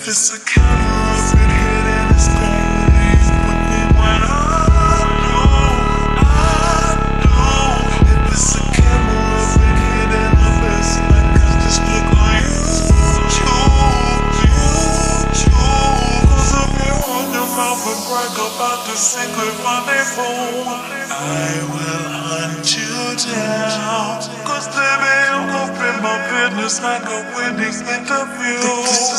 it's a camera up in here, then it's gonna leave with me when I do. If it's a camera up in here, then I best not got this look on Cause if you run your mouth and brag about the secret rendezvous, I will hunt you down. Cause baby, I'm up in my business like a winning interview.